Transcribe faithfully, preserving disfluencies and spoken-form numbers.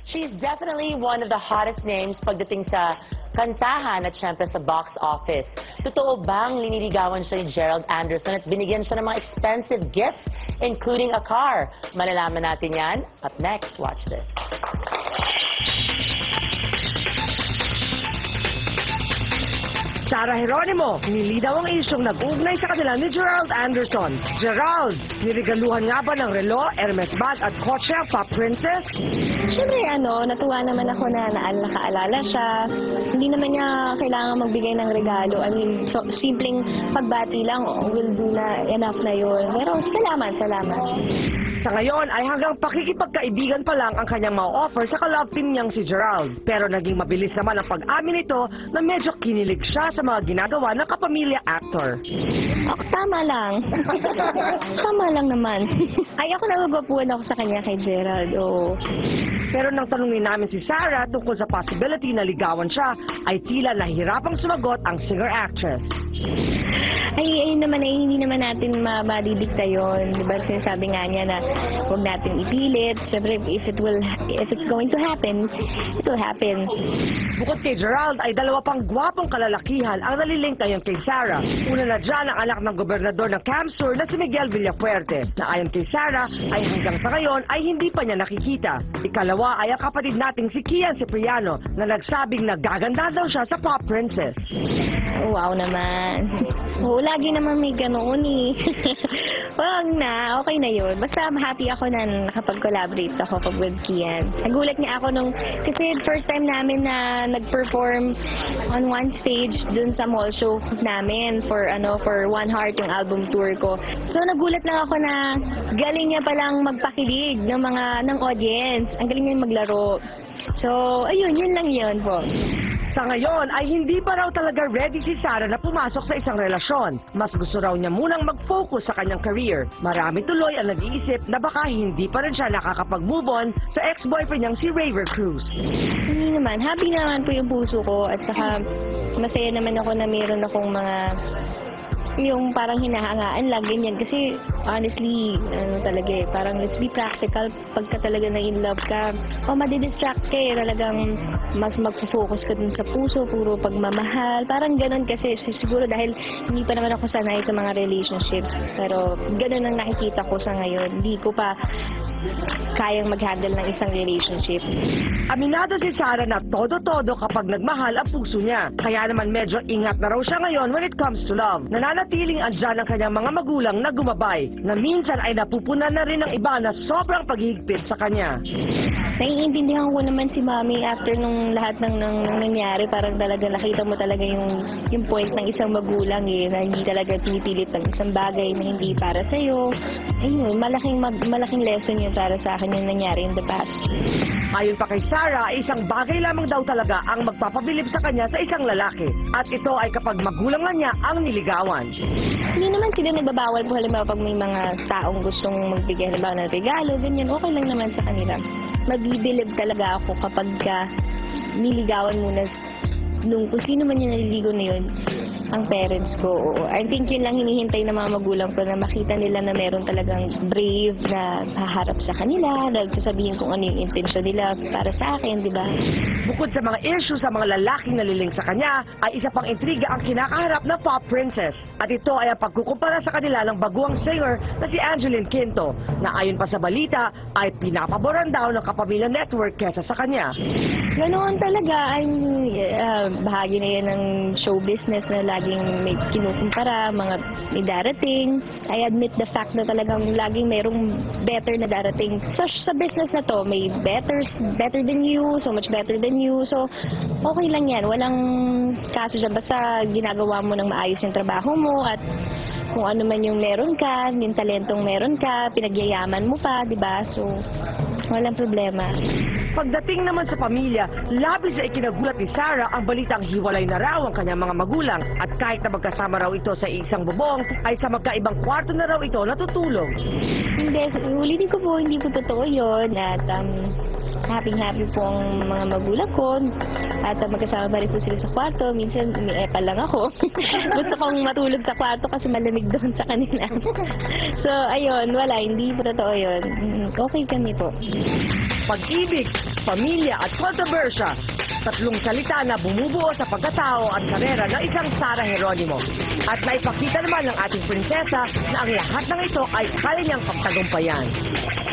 She's definitely one of the hottest names pagdating sa kantahan at syempre sa box office. Totoo bang liniligawan siya ni Gerald Anderson at binigyan siya ng mga expensive gifts, including a car? Malalaman natin yan. Up next, watch this. Sara Geronimo, nilinaw ang isyong nag-ugnay sa kanila ni Gerald Anderson. Gerald, nirigaluhan nga ba ng relo, Hermes bag at kotse ang pop princess? Siyempre, ano, natuwa naman ako na naalala-kaalala siya. Hindi naman niya kailangan magbigay ng regalo. I mean, so, simpleng pagbati lang, oh, will do na, enough na yun. Pero salamat, salamat. Sa ngayon ay hanggang pakikipagkaibigan pa lang ang kanyang ma-offer sa ka-love team niyang si Gerald. Pero naging mabilis naman ang pag-amin nito na medyo kinilig siya sa mga ginagawa ng kapamilya actor. Ako, tama lang. Tama lang naman. Ay, ako nagagwapuan ako sa kanya kay Gerald. Oh. Pero nang tanungin namin si Sara tungkol sa possibility na ligawan siya, ay tila nahihirapang sumagot ang singer-actress. Ay, ayun naman ay hindi naman natin mabadidikta yun. Diba sinasabi nga niya na huwag natin ipilit. Siyempre, if it will, if it's going to happen, it will happen. Bukod kay Gerald ay dalawa pang gwapong kalalakihan ang nalilink ngayon kay Sara. Una na dyan ang anak ng gobernador ng Camp-Sur na si Miguel Villafuerte, na ayon kay Sara ay hanggang sa ngayon ay hindi pa niya nakikita. Ikalawa ay ang kapatid nating si Kian Cipriano na nagsabing nagaganda daw siya sa pop princess. Wow naman. Oo, lagi naman may ganoon eh. Wag na, okay na yun. Basta happy ako na nakapag-collaborate ako pag with Kian. Nagulat niya ako nung, kasi first time namin na nag-perform on one stage dun sa mall show namin for ano for One Heart, yung album tour ko. So nagulat lang ako na galing niya palang magpakilig ng mga ng audience. Ang galing niya maglaro. So, ayun, yun lang yun po. Sa ngayon ay hindi pa raw talaga ready si Sara na pumasok sa isang relasyon. Mas gusto raw niya munang mag-focus sa kanyang career. Marami tuloy ang nag-iisip na baka hindi pa rin siya nakakapag-move on sa ex-boyfriend niyang si Raver Cruz. Hindi naman. Happy naman po yung puso ko at saka masaya naman ako na meron akong mga yung parang hinahangaan lang, ganyan. Kasi, honestly, ano talaga eh, parang let's be practical. Pagka talaga na in love ka, o madidistract ka eh, talagang mas mag-focus ka dun sa puso, puro pagmamahal. Parang ganun kasi, siguro dahil hindi pa naman ako sanay sa mga relationships. Pero, ganun ang nakikita ko sa ngayon. Hindi ko pa kayang mag-handle ng isang relationship. Aminado si Sara na todo-todo kapag nagmahal ang puso niya. Kaya naman medyo ingat na raw siya ngayon when it comes to love. Nananatiling andyan ang kanyang mga magulang na gumabay, na minsan ay napupunan na rin ng iba na sobrang paghihigpit sa kanya. Naiintindihan ko naman si Mami after nung lahat ng, ng, ng nangyari. Parang talaga nakita mo talaga yung, yung point ng isang magulang eh, na hindi talaga pinipilit ng isang bagay na hindi para sa'yo. Ayun, malaking, mag, malaking lesson yun para sa akin yung nangyari in the past. Ayon pa kay Sara, isang bagay lamang daw talaga ang magpapabilib sa kanya sa isang lalaki. At ito ay kapag magulang na niya ang niligawan. Hindi naman sila nagbabawal po halimbawa pag may mga taong gustong magbigay halimbawa ng regalo, ganyan, okay lang naman sa kanila. Mabibilib talaga ako kapag ka niligawan muna nung kung sino man yung naliligo na yun, ang parents ko. Oo. I think yun lang hinihintay ng mga magulang ko na makita nila na meron talagang brave na haharap sa kanila, na sasabihin kung ano yung intensyon nila para sa akin, di ba? Bukod sa mga issue sa mga lalaking naliling sa kanya, ay isa pang intriga ang kinakaharap ng pop princess. At ito ay ang pagkukumpara sa kanila ng baguang singer na si Angeline Quinto, na ayon pa sa balita ay pinapaboran daw ng Kapamilya Network kesa sa kanya. Ganoon talaga. I'm, uh, bahagi na yan ng show business na laging may kinukumpara, mga may darating. I admit the fact na talagang laging mayroong better na darating. So, sa business na to, may better, better than you, so much better than you. So, okay lang yan. Walang kaso dyan. Basta ginagawa mo ng maayos yung trabaho mo at kung ano man yung meron ka, yung talentong meron ka, pinagyayaman mo pa, di ba? So, walang problema. Pagdating naman sa pamilya, labis na ikinagulat ni Sara ang balitang hiwalay na raw ang kanyang mga magulang at kahit na magkasama raw ito sa isang bubong, ay sa magkaibang kwarto na raw ito natutulog. Hindi, ulitin ko po, hindi po totoo yun at um, happy-happy po ang mga magulang ko at uh, magkasama pa rin po sila sa kwarto. Minsan, may epa lang ako. Gusto kong matulog sa kwarto kasi malamig doon sa kanila. So, ayun, wala, hindi po totoo yun. Okay kami po. pag-ibig, pamilya at kontrobersya. Tatlong salita na bumubuo sa pagkatao at karera ng isang Sara Geronimo. At naipakita naman ng ating prinsesa na ang lahat ng ito ay kaya niyang pagtagumpayan.